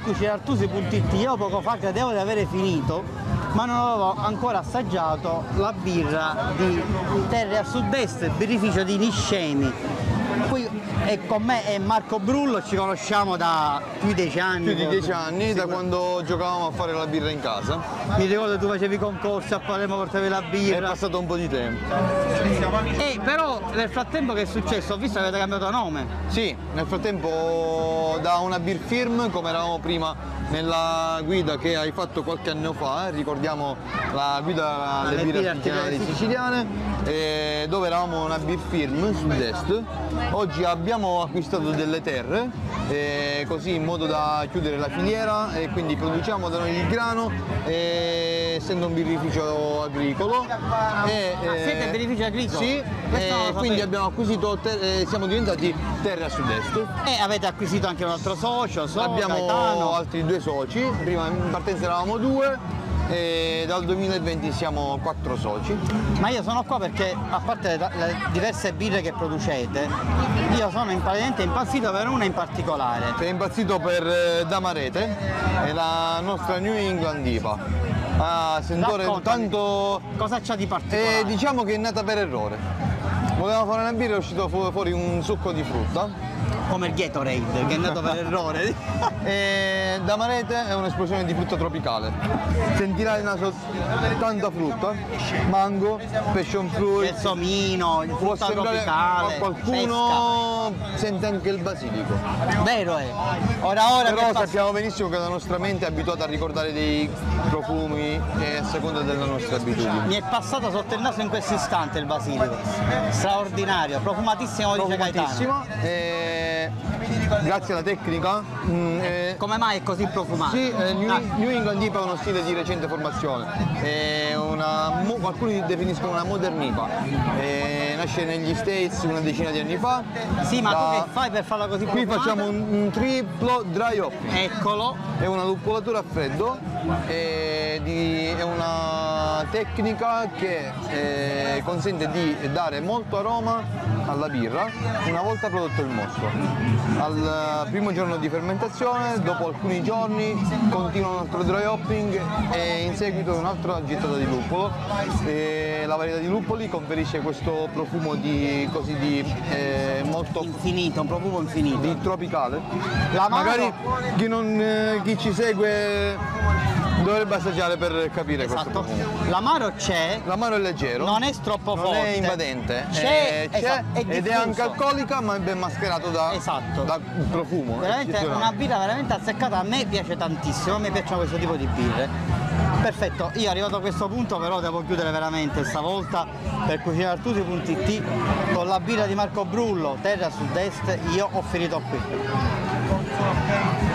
cucinartusi.it. Io poco fa credevo di avere finito, ma non avevo ancora assaggiato la birra di Terre a Sud-Est, birrificio di Niscemi. Qui con me è Marco Brullo, ci conosciamo da più di 10 anni. Più di 10 anni, da quando giocavamo a fare la birra in casa. Mi ricordo che tu facevi concorsi, a Palermo portavi la birra. È passato un po' di tempo. Però nel frattempo che è successo? Ho visto che avete cambiato nome. Sì, nel frattempo da una beer firm, come eravamo prima nella guida che hai fatto qualche anno fa, ricordiamo la guida alle birre artigianali siciliane, dove eravamo una beer firm Sud-Est. Oggi abbiamo acquistato delle terre, così in modo da chiudere la filiera, e quindi produciamo da noi il grano, essendo un birrificio agricolo. Siete birrificio agricolo? Sì, quindi abbiamo acquisito, siamo diventati Terre a Sud-Est. E avete acquisito anche un altro socio, Abbiamo Gaetano. altri 2 soci, prima in partenza eravamo 2 e dal 2020 siamo 4 soci. Ma io sono qua perché, a parte le diverse birre che producete, io sono praticamente impazzito per una in particolare. Sei impazzito per Damarete, è la nostra New England IPA. Ha sentore tanto... Cosa c'ha di particolare? Diciamo che è nata per errore. Volevamo fare una birra e è uscito fuori un succo di frutta. Come il Gatorade, che è nato per errore. E Damarete è un'esplosione di frutta tropicale. Sentirai il naso tanta frutta, mango, passion fruit, Gelsomino, il può frutta sembrare tropicale, a qualcuno sente anche il basilico. fresca. Vero è. Ora Però sappiamo benissimo che la nostra mente è abituata a ricordare dei profumi a seconda della nostra abitudine. mi è passato sotto il naso in questo istante il basilico. Straordinario, profumatissimo, dice Gaetano. Profumatissimo. Grazie alla tecnica. Come mai è così profumato? Sì, New England IPA è uno stile di recente formazione, alcuni definiscono una modern IPA, nasce negli States una decina di anni fa. Sì, ma tu che fai per farla così Qui profumata? facciamo un triplo dry hopping, Eccolo. è una luppolatura a freddo, è una tecnica che consente di dare molto aroma alla birra una volta prodotto il mosto. Al primo giorno di fermentazione, dopo alcuni giorni continua un altro dry hopping e in seguito un'altra gittata di luppolo. La varietà di luppoli conferisce questo profumo molto Infinito, un profumo infinito. di tropicale. L'amaro- Magari chi ci segue dovrebbe assaggiare per capire questo Esatto. profumo. L'amaro c'è, L'amaro è leggero, non è troppo non forte. è invadente, C'è, esatto, è ed è diffuso. anche alcolica, ma è ben mascherato da profumo. Veramente eccezionale. una birra veramente azzeccata, a me piace tantissimo, a me piacciono questo tipo di birre. Perfetto, io arrivato a questo punto però devo chiudere veramente stavolta per cucinartusi.it con la birra di Marco Brullo, Terre a Sud-Est, io ho finito qui.